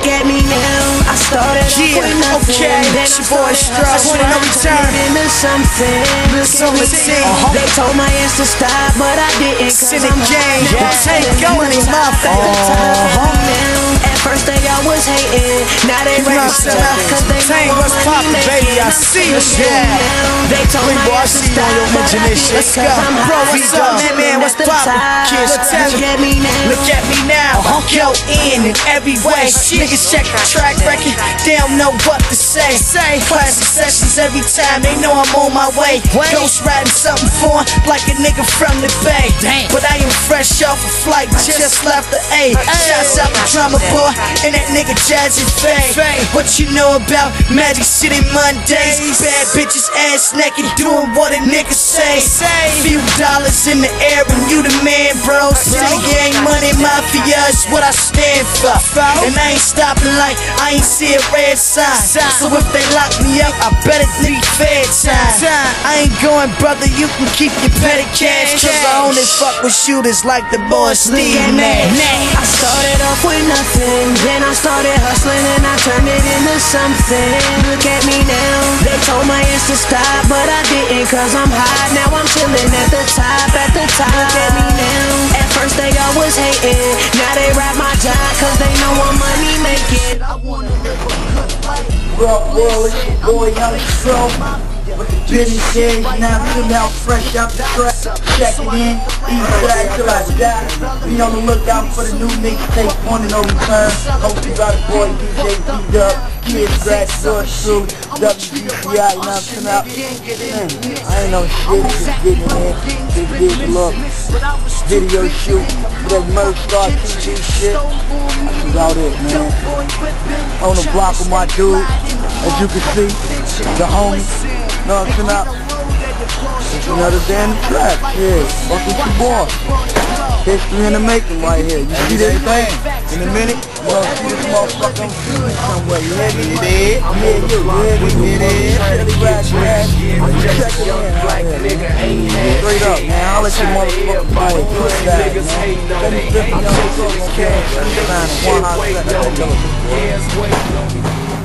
Look at me now. I started off with nothing. Then it's your boy Strauss, point of no return into something. They told my ass to stop, but I didn't. Cause I'm gang, take going, At first they all was hating, now they ready to stop. Cause they know what's poppin', baby, I see you, They told my ass to stop, but I didn't. Cause I'm bro, what's up, man, what's poppin'? Kids, look at me now. Look at me now, go in every way. Niggas check the track record, they don't know what to say. Classic sessions every time, they know I'm on my way. Ghost riding something foreign like a nigga from the Bay. But I am fresh off a flight, just left the A. Shouts out the drummer boy and that nigga Jazzy Faye. What you know about Magic City Mondays? Bad bitches ass naked doing what a nigga say. Few dollars in the air and you the man, bro. City gang money mafia is what I stand for. And I ain't stopping like I ain't see a red sign. So if they lock me up, I better need fair time. I ain't going, brother, you can keep your petty cash. Cause I only fuck with shooters like the boy Steve Nash. I started off with nothing, then I started hustling and I turned it into something. Look at me now. They told my ass to stop, but I didn't. Cause I'm hot, now I'm chilling at the top, Look at me now. At first they all was hating, now they rap my job. Cause they know what money make it. I wanna live a good life. Rough World, boy Young Tro with the business shades. Now I'm out fresh out the track. Checking in, east side till I die. Be on the lookout for the new mixtape on and no return. Hope you got a boy DJ D-Dub, Kids Grad, George True, WGCI, you know what I'm saying? I ain't no shit, just getting in, just getting look, video shoot, that merch star TV shit. I was out there, man. On the block with my dude, as you can see, the homie, know what I'm saying? It's another day in the track, yeah. Fuck with your boy. History in the making right here. You see this thing? In a minute, you gonna see this motherfucker on TV somewhere. You hear me? Yeah, you hear me? Really rap, man. Check it in out here. Straight up, man. I'll let you motherfucking boy push that, man. Let me flip it on the okay? One hot second.